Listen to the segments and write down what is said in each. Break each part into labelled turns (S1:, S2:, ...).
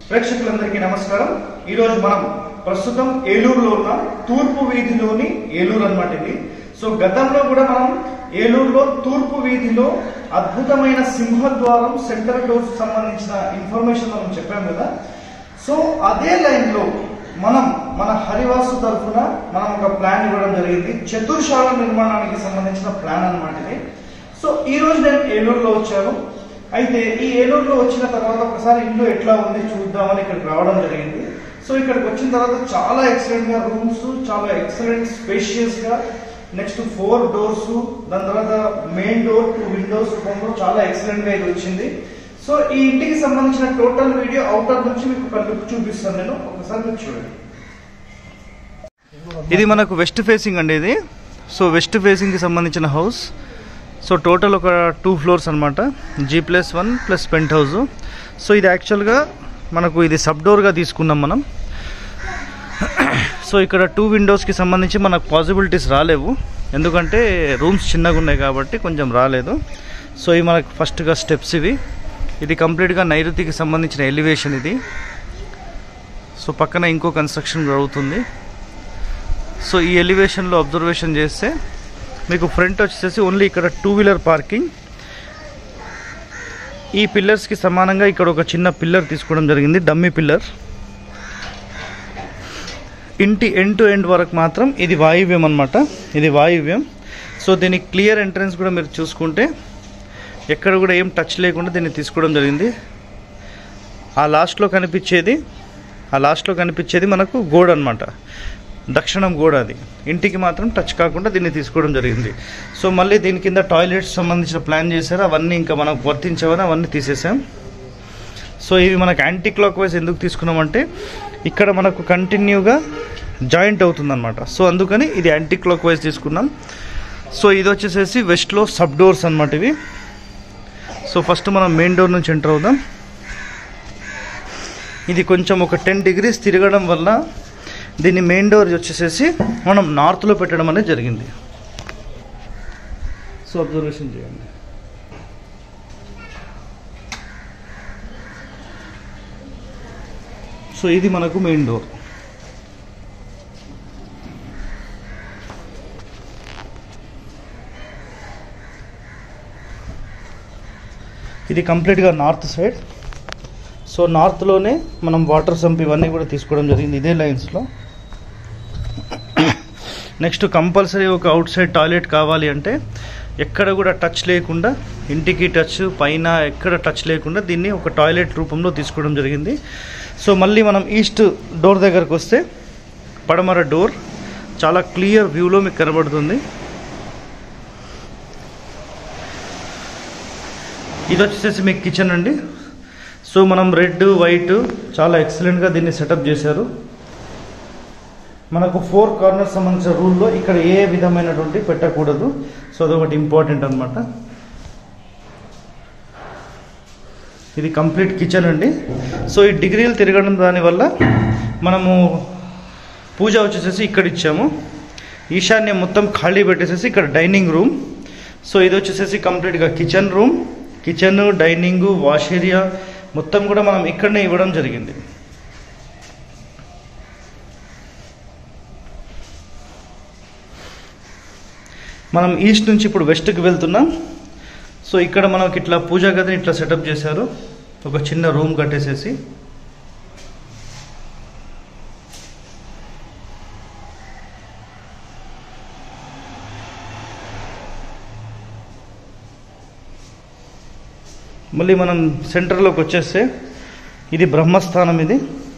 S1: ప్రేక్షకులందరికీ నమస్కారం। ఈ రోజు మనం ప్రస్తుతం ఏలూరులో ఉన్న తూర్పు వీధిలోని ఏలూరు అన్నమాట ఇది। సో గతంలో కూడా మనం ఏలూరులో తూర్పు వీధిలో అద్భుతమైన సింహద్వారం సెంట్రల్ డోర్స్ సంబంధించిన ఇన్ఫర్మేషన్ మనం చెప్పాం కదా। సో అదే లైన్ లో మనం మన హరివాసు తరఫున మనం ఒక ప్లాన్ ఇవ్వడం జరిగింది, చతుర్శాల నిర్మాణానికి సంబంధించిన ప్లాన్ అన్నమాట ఇది। సో ఈ రోజు నేను ఏలూరులో వచ్చాను। అయితే ఈ ఏలూరులో వచ్చిన తర్వాత ఒకసారి ఇల్లు ఎట్లా ఉంది చూద్దామని ఇక్కడికి రావడం జరిగింది। సో ఇక్కడికి వచ్చిన తర్వాత చాలా ఎక్సలెంట్ గా రూమ్స్, చాలా ఎక్సలెంట్ స్పేషియస్ గా, నెక్స్ట్ 4 డోర్స్, దాని తర్వాత మెయిన్ డోర్ 2 విండోస్ రూపంలో చాలా ఎక్సలెంట్ గా ఇది వచ్చింది। సో ఈ ఇంటికి సంబంధించిన టోటల్ వీడియో అవుటర్ నుంచి మీకు ఒక లుక్ చూపిస్తాను నేను, ఒకసారి మీరు చూడండి। ఇది మనకు వెస్ట్ ఫేసింగ్ అండి ఇది। సో వెస్ట్ ఫేసింగ్ కి సంబంధించిన హౌస్। సో టోటల్ ఒక 2 ఫ్లోర్స్ అనమాట, G+1 plus pent house. So ఇది యాక్చువల్గా మనకు ఇది సబ్ డోర్గా తీసుకున్నాం మనం। సో ఇక్కడ 2 విండోస్కి సంబంధించి మనకు పాసిబిలిటీస్ రాలేవు, ఎందుకంటే రూమ్స్ చిన్నగా ఉన్నాయి కాబట్టి కొంచెం రాలేదు। సో ఇవి మనకు ఫస్ట్గా స్టెప్స్ ఇవి, ఇది కంప్లీట్గా నైరుతికి సంబంధించిన ఎలివేషన్ ఇది। సో పక్కన ఇంకో కన్స్ట్రక్షన్ జరుగుతుంది। సో ఈ ఎలివేషన్లో అబ్జర్వేషన్ చేస్తే మీకు ఫ్రంట్ వచ్చేసి ఓన్లీ ఇక్కడ 2 వీలర్ పార్కింగ్। ఈ పిల్లర్స్కి సమానంగా ఇక్కడ ఒక చిన్న పిల్లర్ తీసుకోవడం జరిగింది, డమ్మీ పిల్లర్। ఇంటి ఎండ్ టు ఎండ్ వరకు మాత్రం ఇది వాయువ్యం అన్నమాట, ఇది వాయువ్యం। సో దీనికి క్లియర్ ఎంట్రన్స్ కూడా మీరు చూసుకుంటే ఎక్కడ కూడా ఏం టచ్ లేకుండా దీన్ని తీసుకోవడం జరిగింది। ఆ లాస్ట్లో కనిపించేది మనకు గోడ అన్నమాట, దక్షిణం గోడ, అది ఇంటికి మాత్రం టచ్ కాకుండా దీన్ని తీసుకోవడం జరిగింది। సో మళ్ళీ దీని కింద టాయిలెట్స్ సంబంధించిన ప్లాన్ చేశారు, అవన్నీ ఇంకా మనకు వర్తించవని అవన్నీ తీసేసాం। సో ఇవి మనకు యాంటీ క్లాక్ వైజ్ ఎందుకు తీసుకున్నామంటే ఇక్కడ మనకు కంటిన్యూగా జాయింట్ అవుతుందన్నమాట, సో అందుకని ఇది యాంటీ క్లాక్ వైజ్ తీసుకున్నాం। సో ఇది వచ్చేసేసి వెస్ట్లో సబ్ డోర్స్ అన్నమాట ఇవి। సో ఫస్ట్ మనం మెయిన్ డోర్ నుంచి ఎంటర్ అవుదాం। ఇది కొంచెం ఒక 10 degrees తిరగడం వల్ల దీన్ని మెయిన్ డోర్ వచ్చేసేసి మనం నార్త్లో పెట్టడం అనేది జరిగింది। సో అబ్జర్వేషన్ చేయండి। సో ఇది మనకు మెయిన్ డోర్। ఇది కంప్లీట్గా నార్త్ సైడ్। సో నార్త్లోనే మనం వాటర్ సంప్ ఇవన్నీ కూడా తీసుకోవడం జరిగింది ఇదే లైన్స్లో। నెక్స్ట్ కంపల్సరీ ఒక అవుట్ సైడ్ టాయిలెట్ కావాలి అంటే ఎక్కడ కూడా టచ్ లేకుండా, ఇంటికి టచ్ పైన ఎక్కడ టచ్ లేకుండా దీన్ని ఒక టాయిలెట్ రూపంలో తీసుకోవడం జరిగింది। సో మళ్ళీ మనం ఈస్ట్ డోర్ దగ్గరకు వస్తే పడమర డోర్ చాలా క్లియర్ వ్యూలో మీకు కనబడుతుంది। ఇది వచ్చేసి మీకు కిచెన్ అండి। సో మనం రెడ్ వైట్ చాలా ఎక్సలెంట్గా దీన్ని సెటప్ చేశారు। మనకు 4 కార్నర్స్ సంబంధించిన రూల్లో ఇక్కడ ఏ విధమైనటువంటి పెట్టకూడదు, సో అదొకటి ఇంపార్టెంట్ అనమాట। ఇది కంప్లీట్ కిచెన్ అండి। సో ఈ డిగ్రీలు తిరగడం దానివల్ల మనము పూజ వచ్చేసేసి ఇక్కడ ఇచ్చాము, ఈశాన్యం మొత్తం ఖాళీ పెట్టేసేసి ఇక్కడ డైనింగ్ రూమ్। సో ఇది వచ్చేసేసి కంప్లీట్గా kitchen room, kitchen, dining, wash area మొత్తం కూడా మనం ఇక్కడనే ఇవ్వడం జరిగింది। మనం ఈస్ట్ నుంచి ఇప్పుడు వెస్ట్కి వెళ్తున్నాం। సో ఇక్కడ మనకి ఇట్లా పూజా గదిని ఇట్లా సెటప్ చేశారు, ఒక చిన్న రూమ్ కట్టేసేసి। మళ్ళీ మనం సెంటర్లోకి వచ్చేస్తే ఇది బ్రహ్మస్థానం ఇది।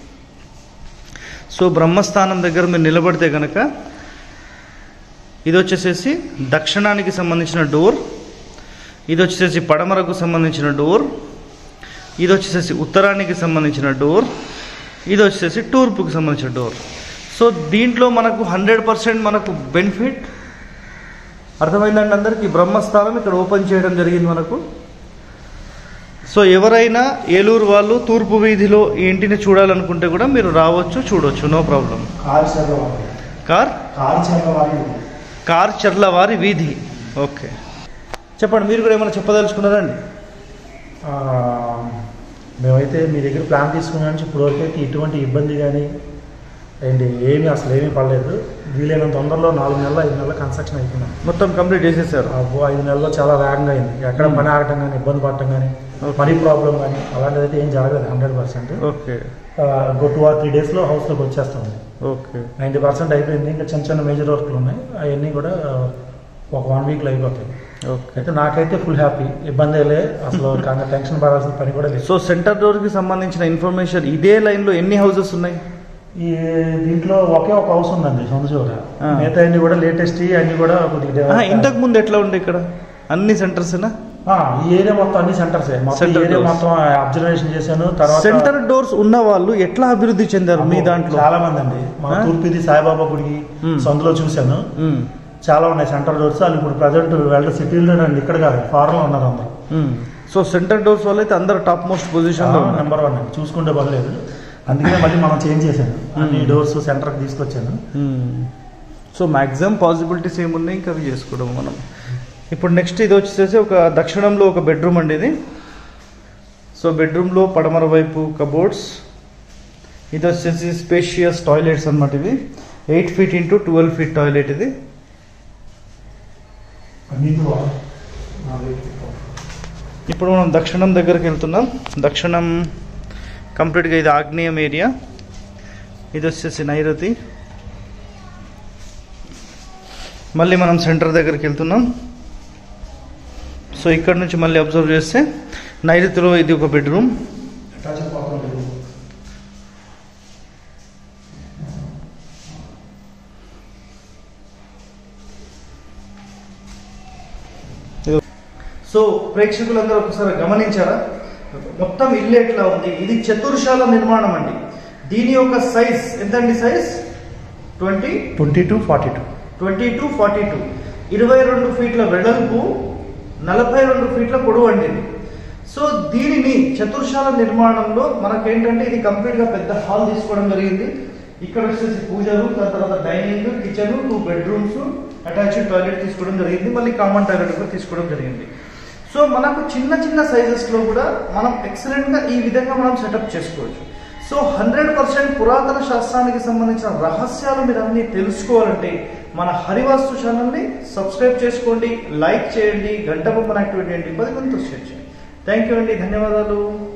S1: సో బ్రహ్మస్థానం దగ్గర మీరు నిలబడితే కనుక ఇది వచ్చేసేసి దక్షిణానికి సంబంధించిన డోర్, ఇది వచ్చేసేసి పడమరకు సంబంధించిన డోర్, ఇది వచ్చేసేసి ఉత్తరానికి సంబంధించిన డోర్, ఇది వచ్చేసేసి తూర్పుకి సంబంధించిన డోర్। సో దీంట్లో మనకు 100% మనకు బెనిఫిట్ అర్థమైందండి అందరికీ। బ్రహ్మస్థానం ఇక్కడ ఓపెన్ చేయడం జరిగింది మనకు। సో ఎవరైనా ఏలూరు వాళ్ళు తూర్పు వీధిలో ఈ ఇంటిని చూడాలనుకుంటే కూడా మీరు రావచ్చు, చూడవచ్చు, నో ప్రాబ్లం। కార్ చర్లవారి వీధి, ఓకే। చెప్పండి, మీరు కూడా ఏమైనా చెప్పదలుచుకున్నారండి?
S2: మేమైతే మీ దగ్గర ప్లాన్ తీసుకున్నాం నుంచి ఇప్పటివరకు అయితే ఎటువంటి ఇబ్బంది కానీ అండ్ అసలు ఏమీ పడలేదు. వీలైనంత తొందరలో 4 నెలలు 5 నెలల కన్స్ట్రక్షన్ అయిపోయింది.
S1: మొత్తం కంప్లీట్ చేసేసారు.
S2: 5 నెలల్లో చాలా వేగంగా అయింది. ఎక్కడ పని ఆగటం కానీ, ఇబ్బంది పడటం కానీ, మనీ ప్రాబ్లం కానీ అలాంటిది అయితే ఏం జరగలేదు. 100%.
S1: ఓకే.
S2: 2 or 3 డేస్లో హౌస్లోకి వచ్చేస్తుంది.
S1: ఓకే.
S2: 90% అయిపోయింది. ఇంకా చిన్న చిన్న మేజర్ వర్క్లు ఉన్నాయి. అవన్నీ కూడా ఒక 1 వీక్లో అయిపోతాయి.
S1: ఓకే.
S2: అయితే నాకైతే ఫుల్ హ్యాపీ. ఇబ్బంది లే, అసలు టెన్షన్ పడాల్సిన పని కూడా లేదు.
S1: సో సెంటర్ డోర్కి సంబంధించిన ఇన్ఫర్మేషన్ ఇదే లైన్లో ఎన్ని హౌసెస్ ఉన్నాయి?
S2: ఈ దీంట్లో ఒకే ఒక హౌస్ ఉందండి సొంతచూర. మిగతా అన్ని కూడా లేటెస్ట్ అన్ని కూడా కొద్దిగా.
S1: ఇంతకు ముందు ఎట్లా ఉండే ఇక్కడ అన్ని సెంటర్స్?
S2: ఈ ఏరియా మొత్తం అన్ని సెంటర్స్ మొత్తం అబ్జర్వేషన్ చేశాను. తర్వాత
S1: సెంటర్ డోర్స్ ఉన్న వాళ్ళు ఎట్లా అభివృద్ధి చెందారు మీ దాంట్లో?
S2: చాలా మంది అండి. మన తూర్పుది సాయిబాబా గుడికి సందులో చూశాను. చాలా ఉన్నాయి సెంటర్ డోర్స్. వాళ్ళు ఇప్పుడు ప్రజెంట్ వెళ్ళ సిటీలో అండి, ఇక్కడ కాదు ఫారెన్ లో ఉన్నారు అందరూ.
S1: సో సెంటర్ డోర్స్ వాళ్ళు అయితే అందరు టాప్ మోస్ట్ పొజిషన్
S2: నెంబర్ 1 అండి. చూసుకుంటే పర్లేదు. అందుకనే మళ్ళీ మనం చేంజ్ చేశాను, అన్ని డోర్స్ సెంటర్కి తీసుకొచ్చాను.
S1: సో మ్యాక్సిమం పాసిబిలిటీస్ ఏమున్నాయి ఇంకా అవి చేసుకోవడం మనం. ఇప్పుడు నెక్స్ట్ ఇది వచ్చేసి ఒక దక్షిణంలో ఒక బెడ్రూమ్ అండి ఇది. సో బెడ్రూమ్లో పడమర వైపు కబోర్డ్స్. ఇది వచ్చేసి స్పేషియస్ టాయిలెట్స్ అనమాట. ఇవి 8 feet into 12 feet టాయిలెట్ ఇది. ఇప్పుడు మనం దక్షిణం దగ్గరికి వెళ్తున్నాం. దక్షిణం కంప్లీట్గా ఇది ఆగ్నేయం ఏరియా. ఇది వచ్చేసి నైరుతి. మళ్ళీ మనం సెంటర్ దగ్గరికి వెళ్తున్నాం. సో ఇక్కడ నుంచి మళ్ళీ అబ్జర్వ్ చేస్తే నైరుతిలో ఇది ఒక బెడ్రూమ్. సో ప్రేక్షకులందరూ ఒకసారి గమనించారా మొత్తం ఇల్లు ఎట్లా ఉంది? ఇది చతుర్శాల నిర్మాణం అండి. దీని యొక్క సైజ్ ఎంతండి? Size
S2: 20 to 42.
S1: 22 ఫీట్ల వెడల్పు, 42 ఫీట్ల పొడవు అండి. సో దీనిని చతుర్శాల నిర్మాణంలో మనకేంటంటే ఇది కంప్లీట్ గా పెద్ద హాల్ తీసుకోవడం జరిగింది. ఇక్కడ వచ్చేసి పూజ రూమ్, దాని తర్వాత dining, kitchen, 2 bedrooms, attached toilet తీసుకోవడం జరిగింది. మళ్ళీ కామన్ టాయిలెట్ కూడా తీసుకోవడం జరిగింది. సో మనకు చిన్న చిన్న సైజెస్ లో కూడా మనం ఎక్సలెంట్ గా ఈ విధంగా మనం సెటప్ చేసుకోవచ్చు. సో 100% పురాతన శాస్త్రానికి సంబంధించిన రహస్యాలు మీరు అన్ని తెలుసుకోవాలంటే మన హరివాస్తు ఛానల్ని సబ్స్క్రైబ్ చేసుకోండి, లైక్ చేయండి, గంట బొమ్మను యాక్టివేట్ చేయండి, 10 మందితో షేర్ చేయండి. థ్యాంక్ యూ అండి, ధన్యవాదాలు.